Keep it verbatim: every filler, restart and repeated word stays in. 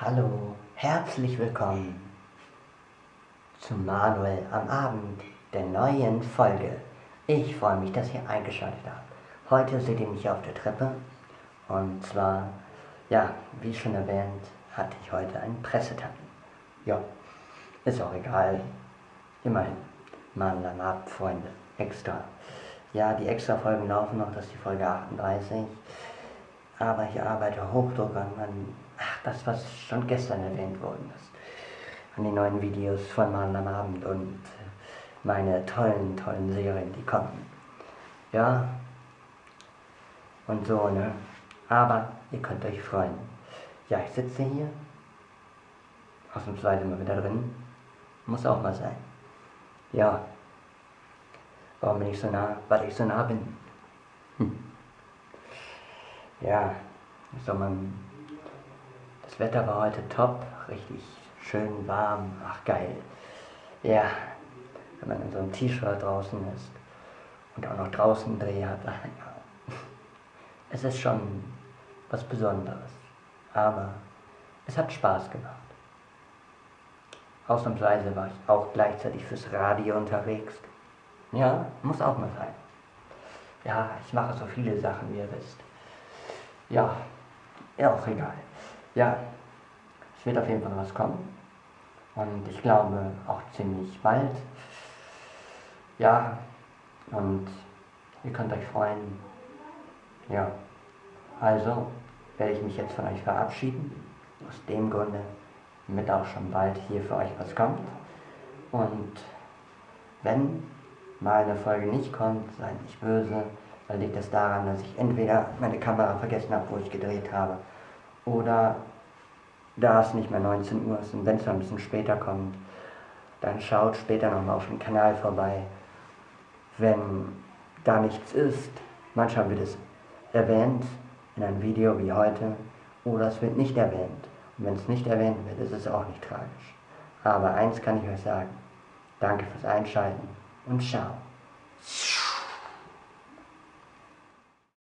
Hallo, herzlich willkommen zu Manuel am Abend der neuen Folge. Ich freue mich, dass ihr eingeschaltet habt. Heute seht ihr mich auf der Treppe und zwar, ja, wie schon erwähnt, hatte ich heute einen Pressetermin. Ja, ist auch egal. Immerhin, Manuel am Abend, Freunde, extra. Ja, die extra Folgen laufen noch, das ist die Folge achtunddreißig. Aber ich arbeite Hochdruck an, an ach, das, was schon gestern erwähnt worden ist. An den neuen Videos von Manuel am Abend und meine tollen, tollen Serien, die kommen. Ja, und so, ne? Aber ihr könnt euch freuen. Ja, ich sitze hier, ausnahmsweise mal wieder drin. Muss auch mal sein. Ja, warum bin ich so nah? Weil ich so nah bin. Hm. Ja, soll man. Das Wetter war heute top, richtig schön warm, ach geil. Ja, wenn man in so einem T-Shirt draußen ist und auch noch draußen einen Dreh hat, ach ja. Es ist schon was Besonderes, aber es hat Spaß gemacht. Ausnahmsweise war ich auch gleichzeitig fürs Radio unterwegs. Ja, muss auch mal sein. Ja, ich mache so viele Sachen, wie ihr wisst. Ja, ja, auch egal. Ja, es wird auf jeden Fall was kommen. Und ich glaube auch ziemlich bald. Ja, und ihr könnt euch freuen. Ja, also werde ich mich jetzt von euch verabschieden. Aus dem Grunde, damit auch schon bald hier für euch was kommt. Und wenn mal eine Folge nicht kommt, seid nicht böse. Dann liegt es daran, dass ich entweder meine Kamera vergessen habe, wo ich gedreht habe, oder da es nicht mehr neunzehn Uhr ist und wenn es noch ein bisschen später kommt, dann schaut später nochmal auf den Kanal vorbei. Wenn da nichts ist, manchmal wird es erwähnt in einem Video wie heute, oder es wird nicht erwähnt. Und wenn es nicht erwähnt wird, ist es auch nicht tragisch. Aber eins kann ich euch sagen, danke fürs Einschalten und ciao.